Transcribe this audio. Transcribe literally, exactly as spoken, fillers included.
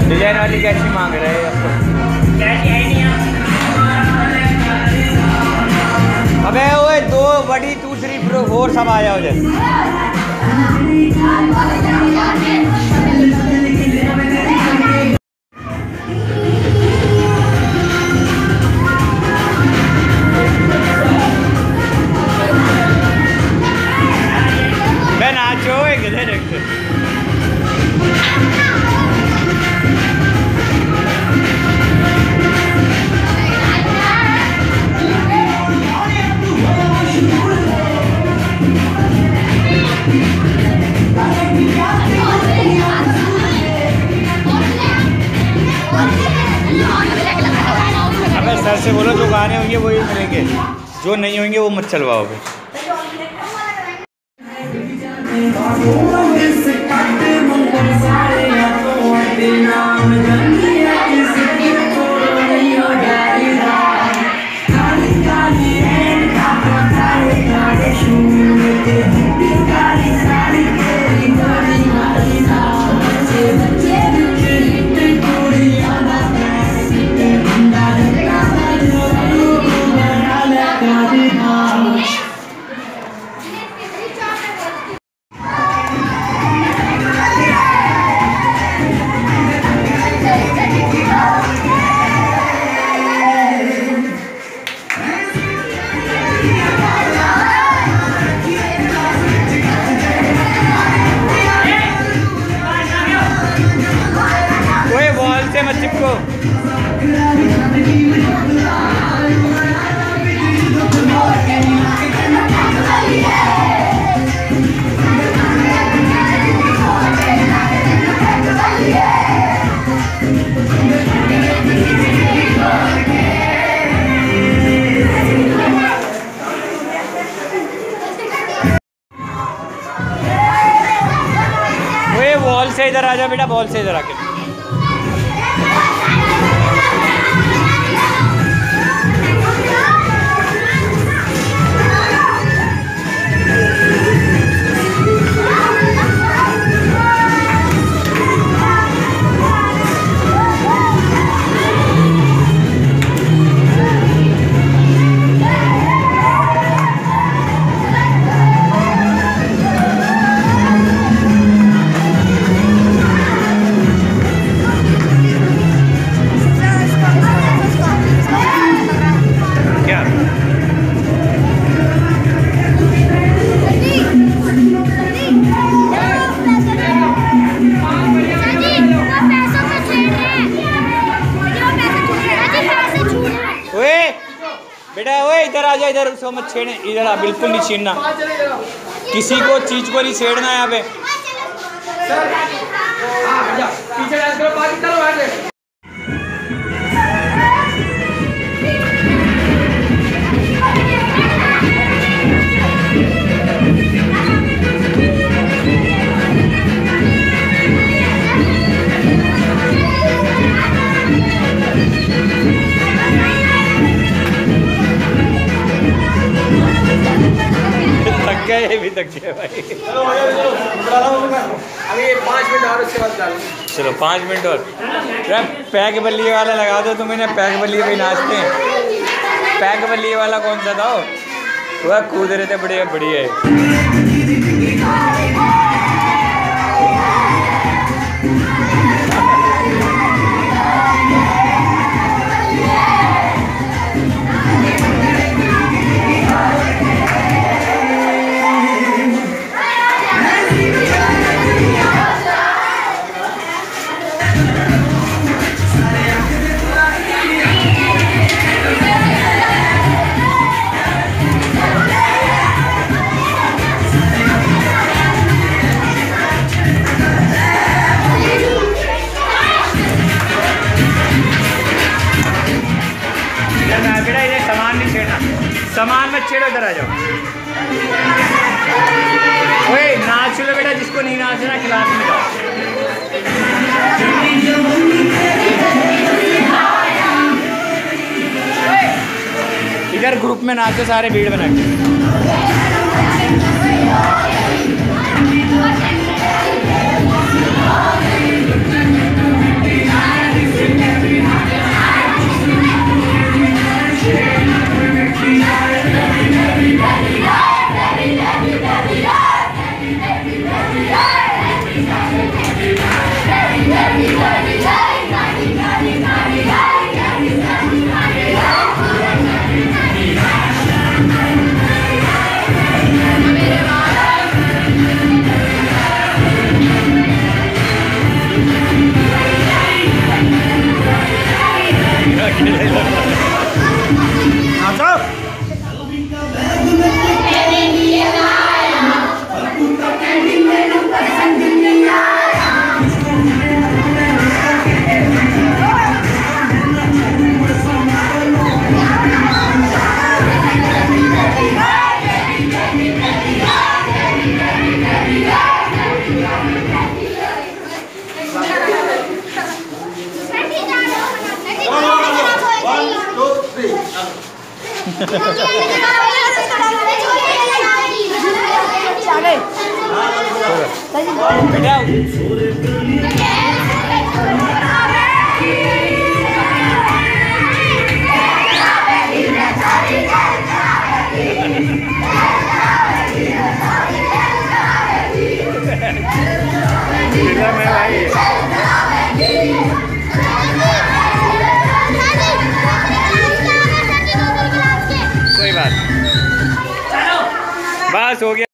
Design वाली कैसी मांग रहे हैं आपको? अबे ओए दो बड़ी टू थ्री फोर सब आ जाओ जल्दी। मैं नाचो किधर रखते सर से बोलो जो गाने होंगे वही मिलेंगे, जो नहीं होंगे वो मत चलवाओगे। मत चिपको। वो वॉल से इधर आ जा बेटा, बॉल से इधर आके। बेटा ओए इधर आ जा, इधर उसको मत छेड़े, इधर आ, बिल्कुल नहीं छेड़ना, किसी को चीज को नहीं छेड़ना यहाँ पे। ये भी तक है भाई। अभी पाँच मिनट और उसके बाद डाल। चलो पाँच मिनट और। पैक बल्ली वाला लगा दो, तुम इन्हें पैक बल्ली पे नाचते हैं। पैक बल्ली वाला कौन सा था? वह कूद रहे थे, बढ़िया बढ़िया है। सामान मत छेड़ो, इधर आ जाओ। ओए नाच लो बेटा, जिसको नहीं नाचना क्लास में जाओ। इधर ग्रुप में नाचो सारे, भीड़ बना के। कोई बात बस हो गया।